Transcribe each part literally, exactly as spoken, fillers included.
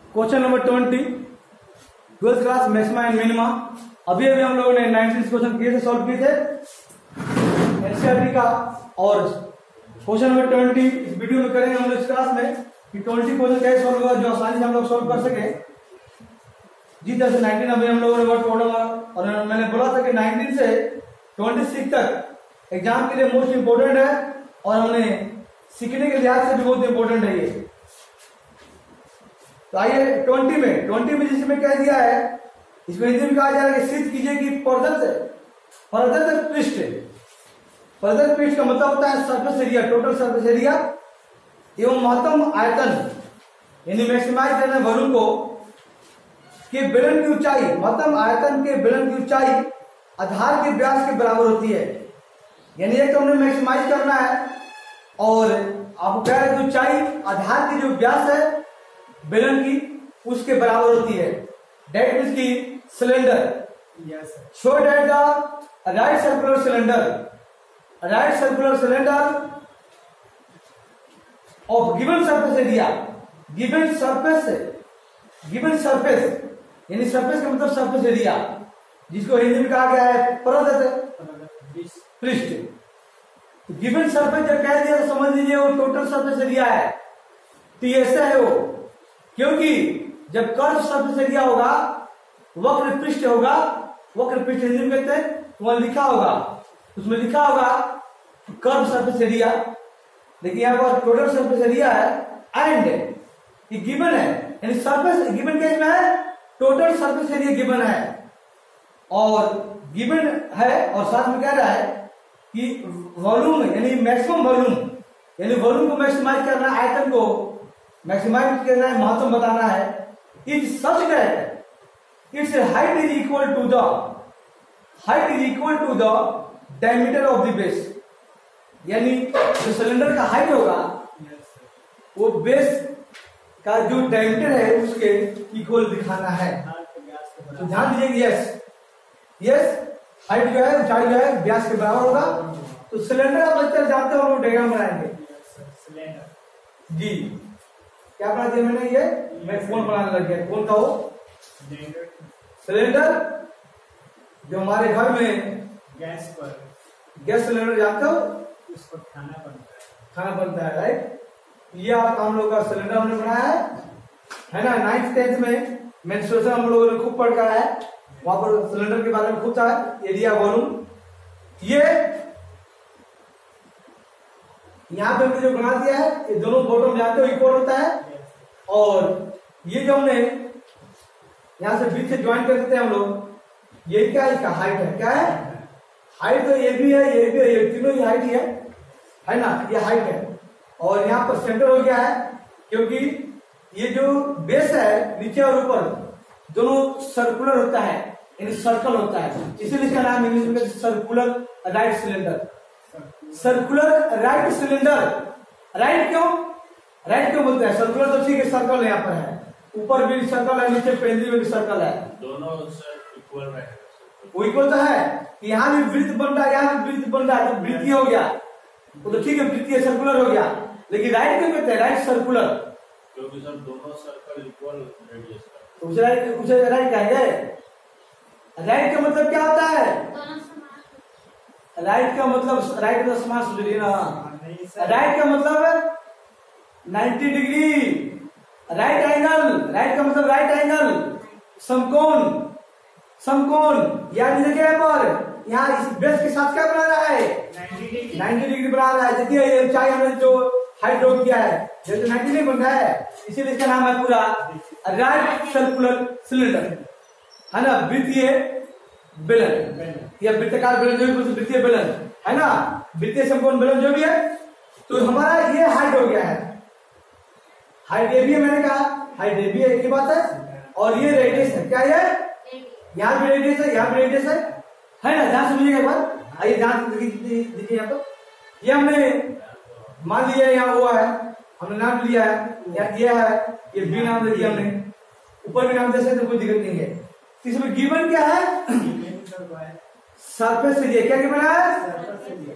Question number twenty, twelfth class maxima and minima. अभी अभी हम लोगों ने नाइनटीन क्वेश्चन किए थे, सॉल्व किए थे एनसीईआरटी का। और क्वेश्चन नंबर ट्वेंटी इस वीडियो में करेंगे हम लोग इस क्लास में कि ट्वेंटी क्वेश्चन कैसे सॉल्व होगा जो आसानी से हम लोग सॉल्व कर सके। जिस तरह से नाइनटीन अभी हम लोगों ने वर्ड प्रॉब्लम, और मैंने बोला था कि नाइनटीन से ट्वेंटी सिक्स तक एग्जाम के लिए मोस्ट इंपोर्टेंट है और हमने सीखने के लिहाज से भी बहुत इंपोर्टेंट है ये। तो आइए ट्वेंटी में ट्वेंटी में जिसमें कह दिया है, इसमें हिंदी में कहा जा रहा है कि सिद्ध कीजिए कि प्रदत्त प्रदत्त पृष्ठ, प्रदत्त पृष्ठ का मतलब होता है surface area, total surface area एवं महत्तम आयतन, यानी मैक्सिमाइज करना वॉल्यूम को के बेलन की ऊंचाई, महत्तम आयतन के बेलन की ऊंचाई आधार के व्यास के बराबर होती है। यानी एक तो हमने मैक्सिमाइज करना है और आपको कह रहे हैं ऊंचाई आधार की जो व्यास है बेलन की उसके बराबर होती है। डेट मीन्स की cylinder show that the right circular cylinder, right circular cylinder of given surface area, given surface, given surface यानी सरफेस का मतलब सरफेस एरिया, जिसको हिंदी में कहा गया है प्रदत्त पृष्ठ। गिवन सरफेस जब कह दिया तो समझ लीजिए वो टोटल सरफेस एरिया है। तो ऐसा है वो, क्योंकि जब कर्व सरफेस एरिया होगा, वक्र पृष्ठ होगा, वक्र पृष्ठ हिंदी में कहते हैं, वहां लिखा होगा, उसमें लिखा होगा कर्व सरफेस एरिया, लेकिन यहाँ पर टोटल सरफेस एरिया है एंड ये गिवन है, यानी सरफेस गिवन केस में है, टोटल सरफेस एरिया गिवन है और गिवन है और साथ में कह रहा है कि वॉल्यूम यानी मैक्सिमम वॉल्यूम, यानी वॉल्यूम को मैक्सिमाइज करना, आयतन को मैक्सिमाइज करना है, महत्तम बताना है। Is such that its height is equal to the height is equal to the diameter of the base, यानी जो सिलेंडर का हाइट होगा वो बेस का जो डायमीटर है उसके इक्वल दिखाना है। तो ध्यान दीजिए, यस यस हाइट जो है ऊंचाई जो है व्यास के बराबर होगा। तो सिलेंडर आप लेक्चर जानते हो, हम डायग्राम बनाएंगे जी। क्या बना दिया मैंने, ये मैं फोन बनाने लग गया, कौन था वो सिलेंडर जो हमारे घर में गैस पर गैस सिलेंडर जानते हो, उस पर खाना बनता है, खाना बनता है, राइट। ये आप हम लोग का सिलेंडर हमने बनाया है है ना। नाइन्थ टेंथ में मेंस्ट्रुएशन हम लोगों ने खूब पढ़ कर है, वहां पर सिलेंडर के बारे में खूब था, एरिया वॉल्यूम। ये यहाँ पे हमने जो बना दिया है, ये दोनों बॉटम जानते हो इक्वल होता है, और ये जो हमने यहां से बीच से ज्वाइन कर देते हैं हम लोग, ये क्या है, इसका हाइट है, क्या है हाइट, तो ये भी है, ये भी है, ये तीनों ही हाइट ही है है ना, ये हाइट है। और यहाँ पर सेंटर हो गया है, क्योंकि ये जो बेस है नीचे और ऊपर दोनों सर्कुलर होता है, यानी सर्कल होता है, इसीलिए इसका नाम इंग्लिश में circular right cylinder, circular right cylinder. Right क्यों राइट क्यों बोलते हैं, सर्कुलर तो ठीक है, सर्कल यहाँ पर है, ऊपर भी सर्कल है, नीचे पेंसिल में भी सर्कल है, दोनों इक्वल है, वो इक्वल तो है। यहाँ भी वृत्त बन रहा है, यहाँ भी वृत्त बन रहा है, तो वृत्तीय हो गया, वो तो ठीक है, वृत्तीय सर्कुलर हो गया। लेकिन राइट क्यों कहते हैं, राइट सर्कुलर, क्योंकि सर दोनों सर्कल इक्वल रेडियस का। तो उसे राइट उसे राइट कहेंगे। राइट का मतलब क्या होता है, राइट का मतलब राइट का समास सोचिए ना, राइट का मतलब ninety degree, right angle, right का मतलब राइट एंगल, समकोण, समकोण। याद देखिए पर यहाँ इस बेस के साथ क्या बना रहा है, नाइन्टी डिग्री बना रहा है। देखिए ऊंचाई हमने जो हाइट ड्रॉ किया है, जैसे नाइन्टी डिग्री बन रहा है, इसीलिए इसका नाम है पूरा राइट सर्कुलर सिलेंडर, है ना, वृत्तीय बेलन या वृत्ताकार बेलन, जो भी वृत्तीय बेलन है ना, वृत्तीय समकोण बेलन जो भी है। तो हमारा ये हाइट हो गया है, हाइट ए भी है, मैंने कहा हाइट ए भी है, एक ही बात है। और ये रेडियस है, क्या है, यहाँ भी रेडियस है, यहाँ भी रेडियस है, है ना। ध्यान समझिएगा एक बार, आइए ध्यान देखिए यहाँ पर, ये हमने मान लिया यहाँ हुआ है, हमने नाम लिया है, यहाँ ये है, ये बी नाम दे दिया हमने, ऊपर भी नाम दे सकते, कोई दिक्कत नहीं है। इसमें गिवन क्या है, सरफेस एरिया, क्या गिवन है,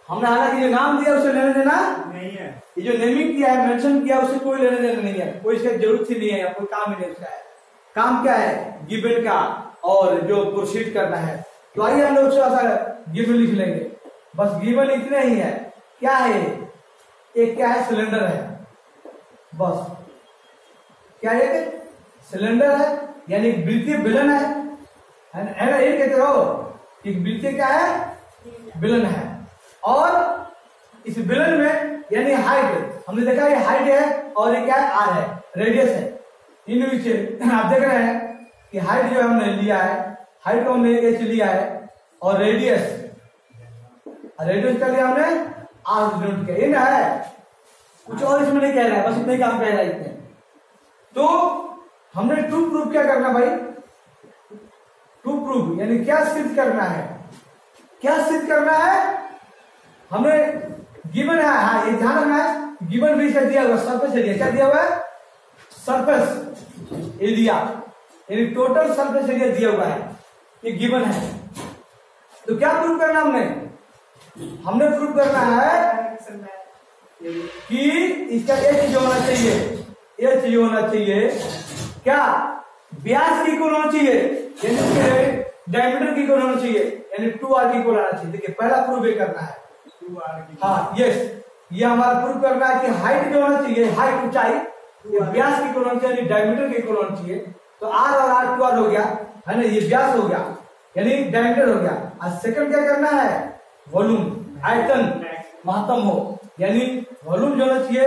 हमने हालांकि जो नाम दिया उसे लेने देना नहीं है। ये जो नेमिंग किया है, मेंशन किया, उसे कोई लेने देना नहीं है, कोई इसकी जरूरत ही नहीं है, कोई काम ही नहीं उसका है। काम क्या है? गिवन का और जो प्रोसीड करना है। तो आइए हम लोग थोड़ा सा गिवन लिख लेंगे, बस गिवन इतने ही है। क्या है? एक क्या है? सिलेंडर है, बस। क्या एक सिलेंडर है, यानी एक वृत्तीय बेलन है, है ना? ये कहते हो कि वृत्तीय क्या है? बेलन है। और इस बेलन में यानी हाइट, हमने देखा ये हाइट है और ये क्या है? आर है, रेडियस है। इन विषय आप देख रहे हैं कि हाइट जो हमने लिया है, हाइट को हमने एच लिया है, और रेडियस रेडियस का लिया हमने आर डिनोट किया। ये ना है, कुछ और इसमें नहीं कह रहा है, बस इतने काम कह रहा है इतने। तो हमने टू प्रूफ क्या करना भाई? टू प्रूफ यानी क्या सिद्ध करना है? क्या सिद्ध करना है? हमें गिवन है, हाँ ये ध्यान रखना है, गिवन भी दिया हुआ सरफेस एरिया। क्या दिया हुआ है? सरफेस एरिया, यानी टोटल सरफेस एरिया दिया हुआ है, ये गिवन है। तो क्या प्रूफ करना हमने? हमने प्रूफ करना है कि इसका एच जो होना चाहिए, एच जो होना चाहिए क्या? व्यास की इक्वल होना चाहिए, यानी उसके डायमीटर की इक्वल होना चाहिए, यानी टू आर की इक्वल आना चाहिए। देखिए पहला प्रूफ ये करना है, टू आर की। हाँ यस, ये हमारा प्रूफ करना है कि हाइट जो होना चाहिए, हाइट ऊंचाई व्यास की इक्वल होना चाहिए, यानी डायमीटर की इक्वल होना चाहिए। तो आर और आर टू आर हो गया, है ना? ये व्यास हो गया, यानी डायमीटर हो गया। और सेकंड क्या करना है? वॉल्यूम, आयतन महत्तम हो, यानी वॉल्यूम जो होना चाहिए,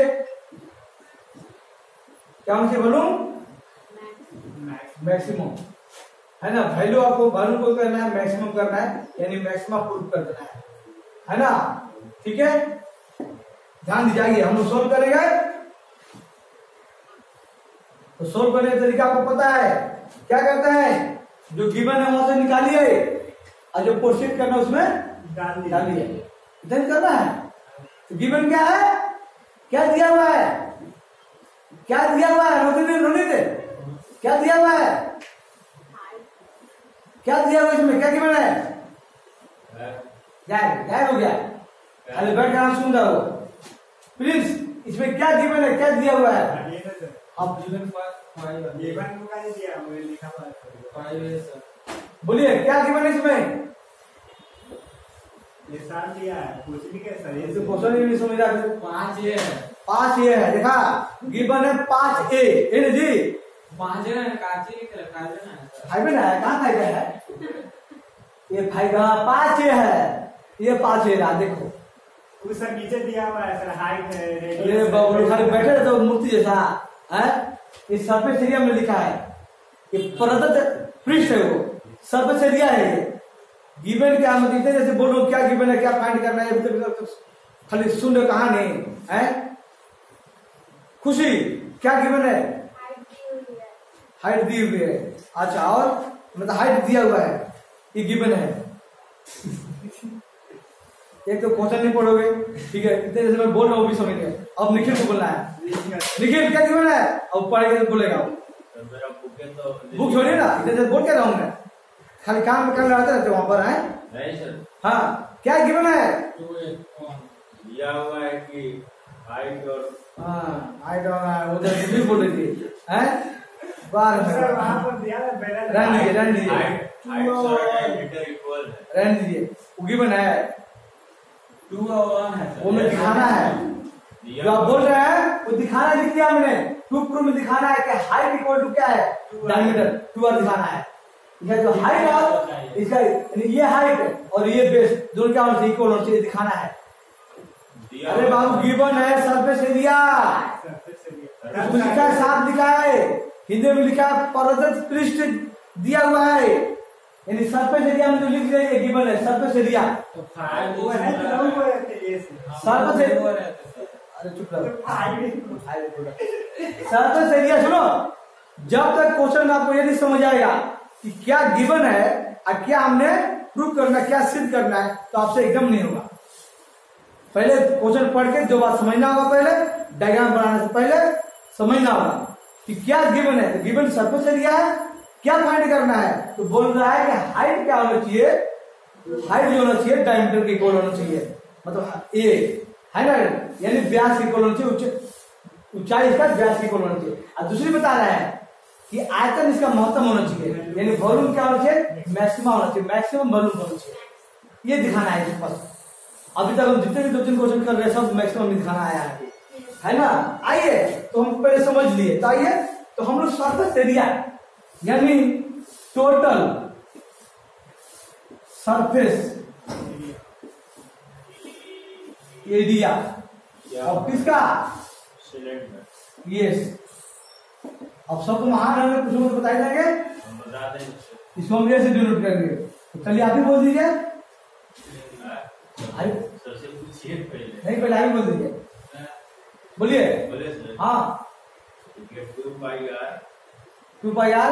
क्या होना चाहिए? वॉल्यूम मैक्सिमम, है ना? वैल्यू आपको वॉल्यूम को करना है, मैक्सिमम करना है, यानी मैक्सिमम प्रूफ कर देना है, है ना? ठीक है, ध्यान दीजिए। हम लोग सोल्व करेंगे, तो सोल्व करने का तरीका आपको पता है। क्या करता है? जो गिवन है वहां से निकालिए और जो प्रोसीड करना उसमें डालिए, इतना करना है। तो गिवन क्या है? क्या दिया हुआ है? क्या दिया हुआ है? रोनी रोनी थे, क्या दिया हुआ है? क्या दिया हुआ इसमें? क्या गिवन है? गायब गायब हो गया, अरे बैठ कर आप सुन रहे हो प्लीज। इसमें क्या गिवन है? क्या दिया हुआ है? अब बोलिए क्या गिवन है इसमें? ये साल दिया है, कुछ भी कैसा ये तो क्वेश्चन ही नहीं समझ रहा। पांच ये है, पांच ये है, देखा गिवन है पांच ए, ए जी पांच है काची काची ना फाइव ना है, कहाँ फाइव है? ये फाइव पांच ए है, ये पांच ए रहा, देखो उस सर नीचे दिया हुआ है, सर हाइट है, अरे बाबू खाली बैठे रहते हो मूर्ति जैसा है। इस सरफेस एरिया में लिखा है कि प्रदत्त पृष्ठ है, वो सरफेस एरिया है। ये गिवन क्या मतलब इतने जैसे बोलो क्या गिवन है, क्या फाइंड करना है, तो खाली सुन रहे कहा नहीं है। खुशी क्या गिवन है? हाइट दी हुई है। अच्छा, और मतलब हाइट दिया हुआ है, ये गिवन है। एक तो क्वेश्चन नहीं पढ़ोगे, ठीक है? इतने जैसे मैं बोल रहा हूँ भी समझ गए। अब निखिल को बोलना है, निखिल क्या गिवन है? अब पढ़ेगा तो बोलेगा। बुक छोड़िए ना, इतने जैसे बोल क्या रहा हूँ मैं, खाली काम कर रहे रहते वहां पर है। नहीं सर, हाँ क्या गिवन है? दिया हुआ है कि हाइट और हाँ हाइट और उधर भी बोल रही थी है बार सर वहां पर दिया है बैलेंस। रन दीजिए, रन दीजिए, हाइट और डायमीटर इक्वल है, रन दीजिए। वो गिवन है, टू और वन है सर, वो में दिखाना है जो आप बोल रहे हैं, वो दिखाना लिख दिया हमने। टू प्रूफ में दिखाना है कि हाइट इक्वल टू क्या है? डायमीटर, टू आर दिखाना है। इसका जो हाइट और इसका ये हाइट और ये बेस दोनों क्या होना चाहिए? इक्वल होना चाहिए, दिखाना है। अरे बाबू गिवन है सरफेस एरिया, उसमें लिखा है, साफ लिखा है, हिंदी में लिखा है प्रदत्त पृष्ठ दिया हुआ है, यानी सरफेस एरिया में जो लिख दिया है गिवन है सरफेस एरिया। तो फाइव वो है तो वो है ये सरफेस एरिया, अरे चुप रहो, सरफेस एरिया सुनो। जब तक क्वेश्चन आपको ये नहीं समझ आएगा कि क्या गिवन है और क्या हमने प्रूव करना, क्या सिद्ध करना है, तो आपसे एकदम नहीं होगा। पहले क्वेश्चन पढ़ के जो बात समझना होगा, पहले डायग्राम बनाने से पहले समझना होगा कि क्या गिवन है। तो गिवन सरफेस एरिया है, क्या फाइंड करना है? तो बोल रहा है कि हाइट क्या होना चाहिए? हाइट जो होना चाहिए डायमीटर के इक्वल होना चाहिए, मतलब ए है ना, यानी व्यास इक्वल होना चाहिए, ऊंचाई इसका व्यास इक्वल होना चाहिए। और दूसरी बता रहा है कि आयतन इसका महत्तम होना चाहिए, यानी वॉल्यूम क्या होना चाहिए, मैक्सिमम होना चाहिए, मैक्सिमम वॉल्यूम होना चाहिए। ये दिखाना है इसके पास। अभी तक हम जितने भी दो तीन क्वेश्चन कर रहे हैं सब मैक्सिमम दिखाना आया है, है ना। आइए तो हम पहले समझ लिए, तो आइए तो हम लोग सरफेस एरिया यानी टोटल सरफेस एरिया और किसका, सिलेंडर। यस। अब सबको महान हमें कुछ लोग बताए जाएंगे, हम बता दें इसको हम ऐसे डिनोट करेंगे। तो चलिए आप ही बोल दीजिए। अरे सबसे पूछिए पहले, नहीं पहले आप ही बोल दीजिए, बोलिए। बोले सर। हाँ, two pi r two pi r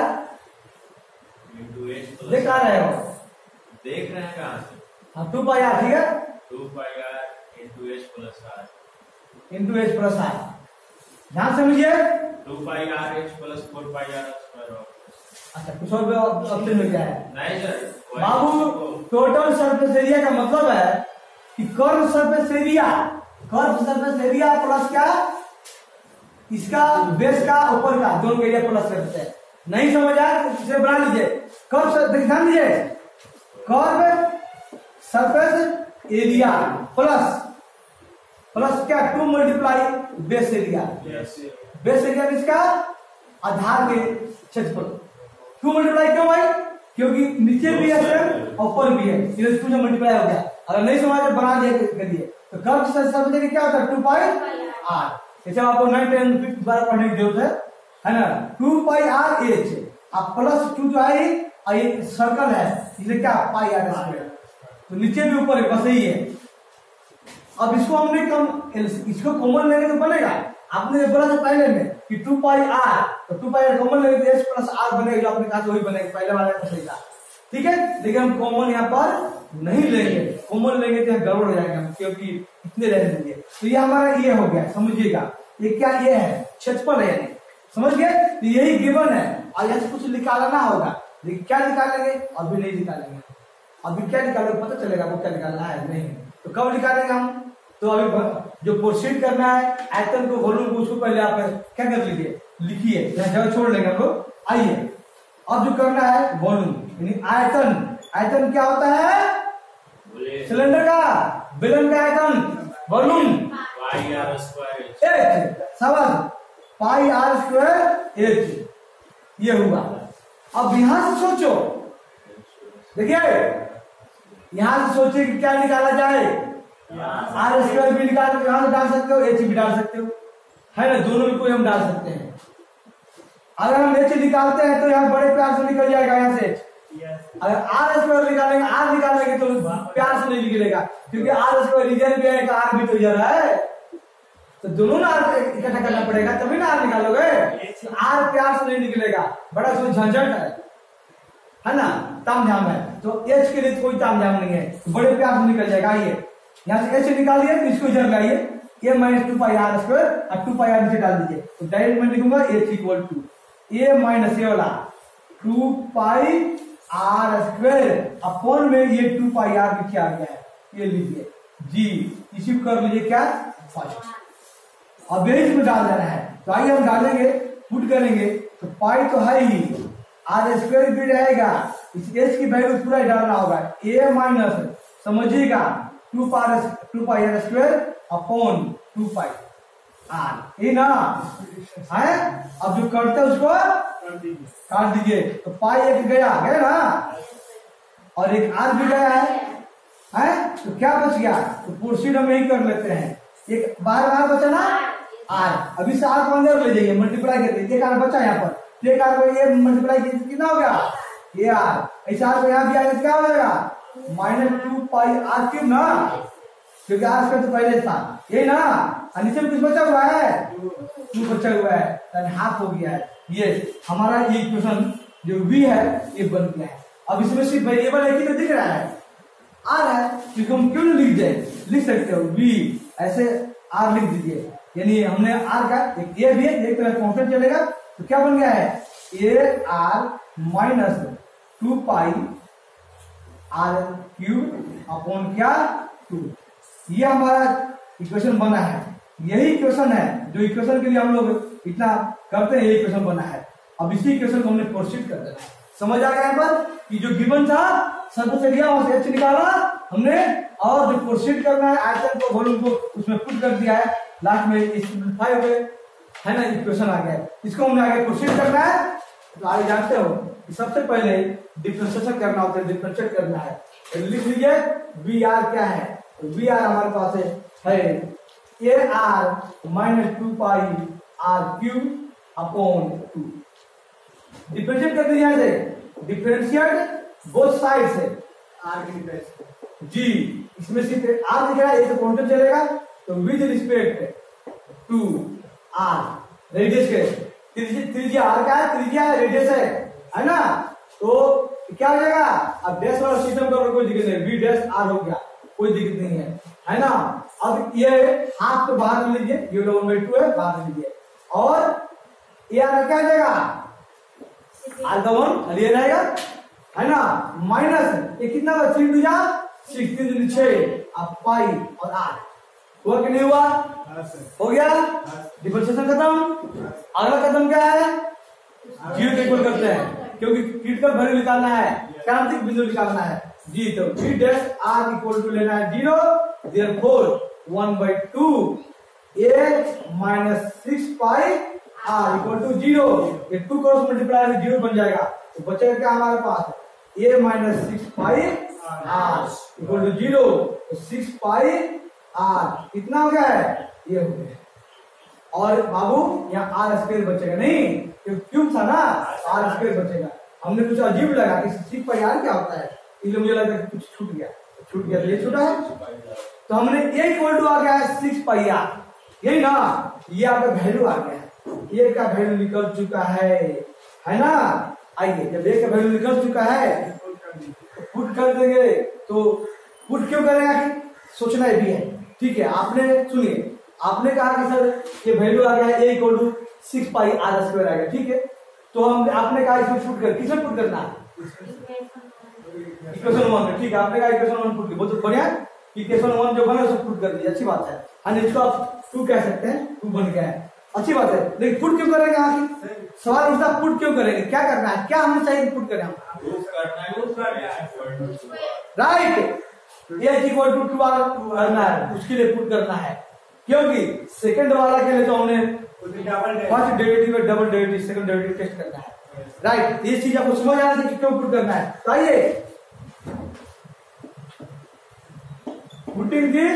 into h plus. देख आ रहे हो, देख रहे हैं कहाँ से? हाँ टू पाई आर, ठीक है, two pi r into h plus r into h plus r. ध्यान समझिए। Two pi r h plus four pi r square. अच्छा कुछ और ऑप्शन में क्या है नहीं सर बाबू, टोटल सरफेस एरिया का मतलब है कि curve surface area, curve surface area plus क्या, इसका बेस का ऊपर का दोनों का एरिया प्लस करते हैं। नहीं समझ आया तो इसे बना लीजिए। कर्व ध्यान दीजिए, curve surface area plus plus क्या, two multiply base area. Base area इसका आधार के क्षेत्रफल। टू मल्टीप्लाई क्यों भाई, क्योंकि नीचे भी है और ऊपर भी है, इसलिए टू से मल्टीप्लाई हो गया। अगर नहीं समझ बना दिया करिए। तो कर्व सरफेस एरिया क्या होता है, टू पाई आर। जैसे आपको नाइन टेन फिफ्थ बार पढ़ने की जरूरत है, है ना। टू पाई आर एच अब प्लस टू जो है और ये सर्कल है इसलिए क्या पाई आर स्क्वायर। तो नीचे भी ऊपर है, बस यही है। अब इसको हमने कम इसको कॉमन लेने तो बनेगा। आपने बोला था पहले में कि टू पाई आर, तो टू पाई आर कॉमन लेंगे तो एच प्लस आर बनेगा, जो आपने कहा वही बनेगा, पहले वाले में सही था, ठीक है। लेकिन हम कॉमन यहाँ पर नहीं लेंगे, कॉमन लेंगे तो गड़बड़ हो जाएगा, क्योंकि इतने रहने देंगे। तो ये हमारा ये हो गया, समझिएगा। ये क्या, ये है क्षेत्रफल है, यानी समझ गए। तो यही गिवन है और यहाँ से कुछ निकालना होगा, लेकिन क्या निकालेंगे अभी नहीं निकालेंगे। अभी क्या निकालेंगे पता चलेगा वो क्या निकालना है, नहीं तो कब निकालेंगे हम। तो अभी जो प्रोसीड करना है आयतन को, वॉल्यूम को, उसको पहले आप क्या कर लीजिए, लिखिए, यहाँ जगह छोड़ लेंगे हम लोग। आइए अब जो करना है वॉल्यूम यानी आयतन। आयतन क्या होता है, सिलेंडर का, बेलन का आयतन, volume pi r square h, समझ, पाई आर स्क्वायर एच, ये हुआ। अब यहां से सोचो, देखिए यहां से सोचिए कि क्या निकाला जाए। आर स्क्वायर भी निकाल के यहां से डाल सकते हो, एच भी डाल सकते हो, है ना, दोनों में कोई हम डाल सकते हैं। अगर हम एच निकालते हैं तो यहाँ बड़े प्यार से निकल जाएगा यहाँ से। अगर आर स्क्वायर निकालेंगे, आर निकालेंगे तो प्यार से नहीं निकलेगा, क्योंकि आर स्क्वायर रीजन भी है, आर भी तो इधर है, तो दोनों ना इकट्ठा करना पड़ेगा तभी ना आर निकालोगे। आर प्यार से नहीं निकलेगा, बड़ा उसमें झंझट है, है ना, तामझाम है। तो एच के लिए कोई तामझाम नहीं है, तो बड़े प्यार से निकल जाएगा। आइए यहाँ से एच निकालिए, तो इसको इधर लाइए, a minus two pi r square और टू पाई आर नीचे डाल दीजिए, तो डायरेक्ट मैं लिखूंगा h equal to a minus a वाला two pi r square upon में ये टू पाई आर नीचे आ गया है, ये लीजिए जी, इसी को कर लीजिए क्या फर्स्ट। अब यही में डाल देना है, तो आइए हम डालेंगे, पुट करेंगे, तो पाई तो है ही, आर स्क्वायर भी रहेगा, इस एच की वैल्यू पूरा ही डालना होगा, ए माइनस समझिएगा two pi two pi r square upon two pi r, ये ना है। अब जो करते हैं उसको काट दीजिए, तो पाई एक गया गया ना, और एक आर भी गया है, है तो क्या बच गया, तो प्रोसीड हम यही कर लेते हैं। एक बार बार बचा ना आर, अभी से आर को अंदर ले जाइए, मल्टीप्लाई करके एक आर बचा यहाँ पर, तो एक आर को ये मल्टीप्लाई कितना हो गया, ये आर, ऐसा आर को यहाँ भी आएगा, क्या हो जाएगा minus two pi r cube ना, क्योंकि आर स्क्वायर तो पहले था, ये ना, और नीचे में कुछ बचा हुआ है, टू बचा हुआ है, हाफ हो गया है। ये हमारा ये इक्वेशन जो v है ये बन गया है। अब इसमें सिर्फ वेरिएबल एक ही तो दिख रहा है, आर है, क्योंकि हम क्यों नहीं लिख जाए, लिख सकते हो v ऐसे आर लिख दीजिए, यानी हमने आर का एक ए भी है, एक तरह कांस्टेंट चलेगा, तो क्या बन गया है a r minus two pi r cube upon क्या टू, ये हमारा इक्वेशन बना है, यही इक्वेशन है जो इक्वेशन के लिए हम लोग इतना करते हैं, ये इक्वेशन बना है। अब इसी इक्वेशन को हमने प्रोसीड कर देना है। समझ आ गया यहाँ पर कि जो गिवन था सरफेस एरिया वहां से एच निकाला हमने, और जो प्रोसीड करना है आयतन को वॉल्यूम को उसमें पुट कर दिया है, लास्ट में सिंपलीफाई हो गए है ना, इक्वेशन आ गया। इसको हमने आगे प्रोसीड करना है। तो आगे जानते हो कि सबसे पहले डिफरेंशिएशन करना होता है, डिफरेंशिएट करना है। तो लिख लीजिए वी आर क्या है, वी आर हमारे पास है a r minus two pi r cube upon two. Differentiate कर दीजिए ऐसे, डिफरेंशिएट बोथ साइड से आर की जी, इसमें सिर्फ आर दिख रहा है, एक कांस्टेंट चलेगा, तो with respect to r radius के त्रिज्या आर का है, त्रिज्या है, रेडियस है है ना, तो क्या हो जाएगा। अब डैश वाला सिस्टम का कोई दिक्कत नहीं, वी डैश आर हो गया, कोई दिक्कत नहीं है है ना। अब ये हाफ तो बाहर में लीजिए, ये वन बाई टू है, बाहर में लीजिए, और ये आर क्या हो जाएगा, आर का वन ये रहेगा है ना, माइनस ये कितना हुआ, थ्री टू जा सिक्स, तीन छह, अब पाई और आर हुआ कि नहीं हुआ, हो गया। डिफरेंशिएशन खत्म। अगला कदम क्या है, जीरो इक्वल करते हैं, क्योंकि क्रिटिकल वैल्यू निकालना है, क्रांतिक बिंदु निकालना है जी। तो v dash r equal to लेना है zero, therefore one by two a minus six pi r equal to zero. ये टू क्रॉस मल्टीप्लाई में जीरो बन जाएगा, तो बचेगा क्या हमारे पास, a minus six pi r equal to zero. Six pi r कितना हो गया है, ये हो गया। और बाबू यहाँ आर स्क्वायर बचेगा नहीं, क्योंकि क्यूब था ना, आर स्क्वायर बचेगा। हमने कुछ अजीब लगा कि सिक्स पाई आर क्या होता है, इसलिए मुझे लगा कि कुछ छूट गया, छूट गया तो ये छूटा है, तो हमने ए इक्वल टू आ गया है सिक्स पाई आर, यही ना, ये आपका वैल्यू आ गया है, ए का वैल्यू निकल चुका है है ना। आइए जब ए का वैल्यू निकल चुका है पुट कर देंगे, तो पुट क्यों करेंगे, सोचना भी है, ठीक है। आपने सुनिए, आपने कहा कि सर ये वैल्यू आ गया है a equal to six pi r square आ गया, ठीक है। तो हम आपने कहा इसमें पुट कर, किसमें पुट करना है, इक्वेशन वन में, ठीक है। आपने कहा इक्वेशन वन पुट कर, बहुत बढ़िया, इक्वेशन वन जो बना उसको पुट कर दिया, अच्छी बात है। हाँ, इसको आप टू कह सकते हैं, टू बन गया है, अच्छी बात है। लेकिन पुट क्यों करेंगे, आगे सवाल उठता पुट क्यों करेंगे, क्या करना है, क्या हमें चाहिए पुट करें, right. A equal to two r करना है, उसके लिए पुट करना है, क्योंकि सेकंड वाला के लिए तो हमने फर्स्ट डेरिवेटिव और double derivative second derivative test करना है, राइट। ये चीज आपको समझ आना चाहिए कि क्यों पुट करना है। तो आइए पुटिंग दी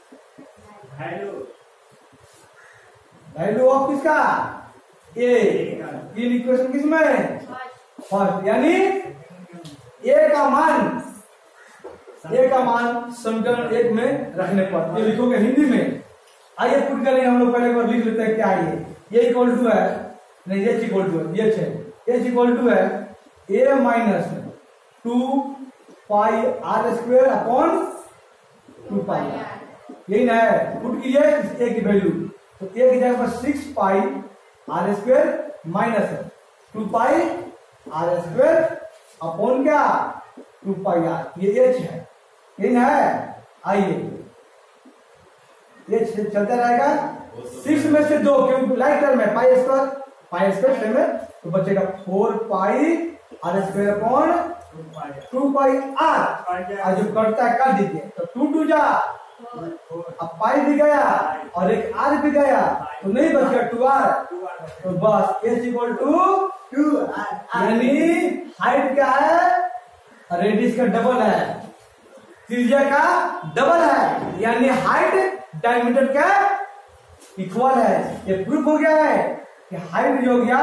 वैल्यू ऑफ किसका, ए, इन इक्वेशन किसमें, फर्स्ट, यानी ए का मान, ए का मान समीकरण एक में रखने पर, ये लिखोगे हिंदी में। आइए पुट करेंगे हम लोग, पहले एक बार लिख लेते हैं क्या है ये। ए इक्वल टू है, नहीं एच इक्वल टू है, ये है एच इक्वल टू है a minus two pi r square upon two pi, यही ना है। पुट कीजिए ए की वैल्यू, तो ए की जगह पर six pi r square minus two pi r square upon क्या, टू पाई आर, ये एच है, यही ना है। आइए ये चलता रहेगा, सिक्स में से दो क्योंकि लाइक टर्म है, pi square pi square same है, तो बचेगा four pi r square upon two pi r, और जो कटता है काट दीजिए, तो टू टू जा, अब पाई भी गया और एक आर भी गया, तो नहीं बच गया टू आर, तो बस h equal to two r, यानी हाइट क्या है, रेडियस का डबल है, त्रिज्या का डबल है, यानी हाइट डायमीटर का इक्वल है। ये प्रूफ हो गया है कि हाइट जो हो गया,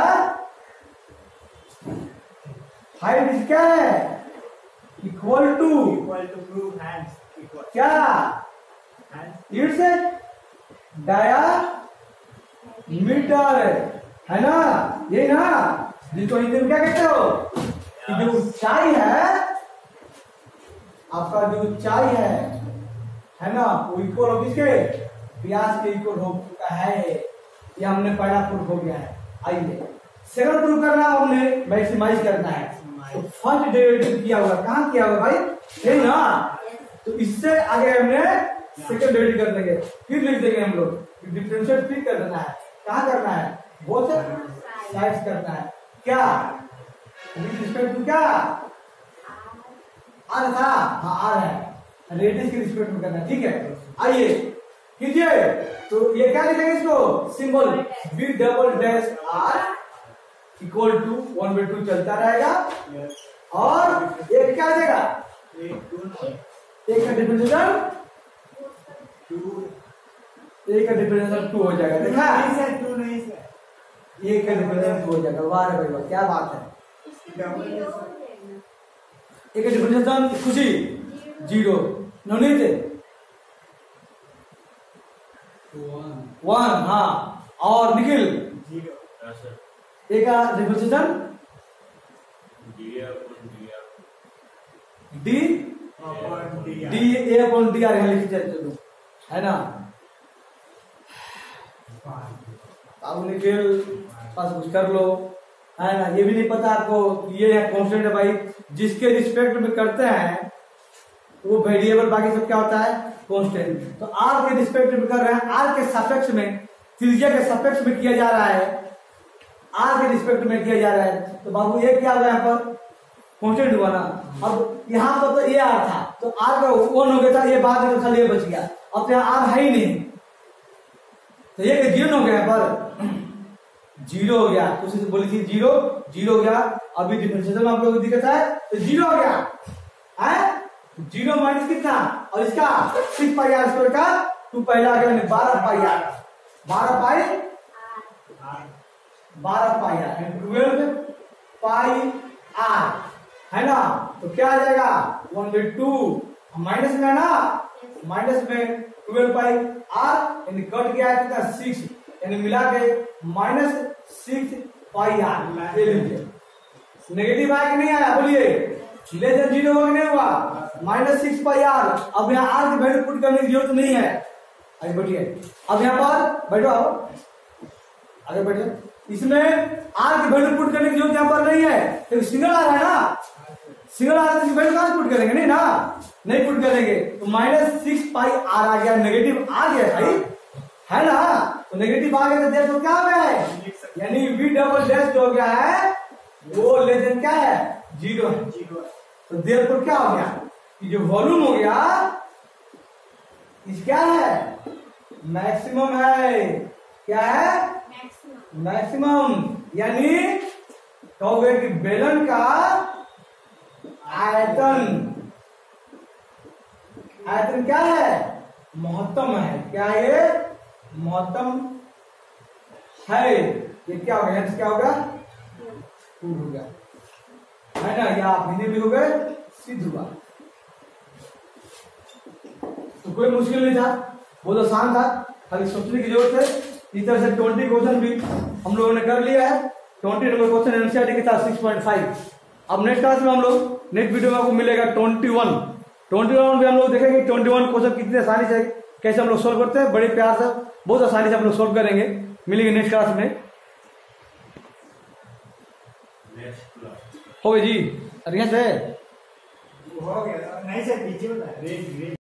हाइट क्या है, equal to equal to proof hands equal क्या, इट्स डाया मीटर है ना, ये ना, जिसको हिंदी में क्या कहते हो, कि जो ऊंचाई है, आपका जो ऊंचाई है है ना, वो इक्वल हो किसके, व्यास के इक्वल हो चुका है। ये हमने पहला प्रूफ हो गया है। आइए सेकंड प्रूफ करना, हमने मैक्सिमाइज करना है, तो फर्स्ट डेरिवेटिव किया होगा, कहाँ किया होगा भाई, है ना, तो इससे आगे हमने सेकेंड कर देंगे, फिर लिख देंगे हम लोग डिफरेंशिएट फिर कर देना है। कहाँ करना है? बोथ साइड्स करना है। क्या विद रिस्पेक्ट टू क्या आर था? हाँ आर है, रेडियस के रिस्पेक्ट में करना है। ठीक है, आइए कीजिए। तो ये क्या लिखेंगे इसको? Symbol b double dash r equal to one by two चलता रहेगा और एक क्या देगा? एक का डिफरेंशियल एक का डिफरेंशियल टू हो जाएगा। देखा? टू नहीं सर, एक का डिफरेंशियल टू हो जाएगा। वाह रे भाई वाह, क्या बात है। एक का डिफरेंशियल खुशी जीरो नवनीत वन, हाँ, और निखिल जीरो, हाँ सर, एक का differential d upon d r, d upon d r, d a upon d r यहाँ लिख चलो, है ना? अब निखिल पास कुछ कर लो, है ना? ये भी नहीं पता आपको ये है कांस्टेंट है भाई, जिसके रिस्पेक्ट में करते हैं वो वेरिएबल, बाकी सब क्या होता है? कांस्टेंट। तो आर के रिस्पेक्ट में कर रहे हैं, आर के सापेक्ष में, त्रिज्या के सापेक्ष में किया जा रहा है, आर के रिस्पेक्ट में किया जा रहा है। तो बाबू ये क्या हुआ यहाँ पर? कांस्टेंट हुआ ना। अब यहाँ पर तो ये आर था, तो आर का वन हो गया था, ये बाद में तो खाली ये बच गया। अब तो यहाँ आर है ही नहीं, तो ये जीरो हो गया यहाँ पर, जीरो हो गया। तो उसी से बोली थी जीरो, जीरो हो गया। अभी डिफरेंशियल में आप लोगों को दिक्कत है, तो जीरो हो गया है। जीरो माइनस कितना? और इसका सिक्स पाई आर स्क्वायर का टू पहला आ गया, बारह पाई आर, बारह पाई बारह pi r twelve pi r, है ना? तो क्या आ जाएगा? वन बाई टू माइनस में है ना, माइनस में ट्वेल्व पाई आर, यानी कट गया है कितना? सिक्स, यानी मिला के माइनस सिक्स पाई आर। ये लीजिए, नेगेटिव आया कि नहीं आया? बोलिए, लेस देन जीरो हो नहीं हुआ? Minus six pi r. अब यहाँ आर की वैल्यू पुट करने की जरूरत नहीं है। आगे बैठिए, अब यहाँ पर बैठो, आओ आगे बैठिए। इसमें आर की वैल्यू पुट करने की जरूरत यहाँ पर नहीं है, तो सिंगल आर है ना, सिंगल आर की वैल्यू कहाँ पुट करेंगे? नहीं ना, नहीं पुट करेंगे। तो माइनस सिक्स पाई आर आ गया, नेगेटिव आ गया भाई, है ना? तो नेगेटिव आ गया तो देख तो क्या हो गया है, यानी वी डबल डैश जो हो गया है वो लेस देन क्या है? जीरो है, जीरो है। तो देर पर क्या हो गया कि जो वॉल्यूम हो गया इस क्या है? मैक्सिमम है। क्या है? मैक्सिमम। यानी कहोगे कि बेलन का आयतन, आयतन क्या है? महत्तम है। क्या है ये? महत्तम है। ये क्या हो गया? क्या होगा? हो गया, है ना? या आप हिंदी में हो गए सिद्ध हुआ। तो कोई मुश्किल नहीं था, बहुत आसान था, खाली सोचने की जरूरत है। इस तरह से ट्वेंटी क्वेश्चन भी हम लोगों ने कर लिया है। ट्वेंटी नंबर क्वेश्चन एनसीईआरटी के था सिक्स पॉइंट फाइव। अब नेक्स्ट क्लास में हम लोग नेक्स्ट वीडियो में आपको मिलेगा ट्वेंटी वन। ट्वेंटी वन भी हम लोग देखेंगे ट्वेंटी वन क्वेश्चन कितने आसानी से कैसे हम लोग सोल्व करते हैं, बड़े प्यार से बहुत आसानी से हम लोग सोल्व करेंगे। मिलेंगे नेक्स्ट क्लास में। हो गए जी, अरे से हो गया नहीं सर, पीछे होता है।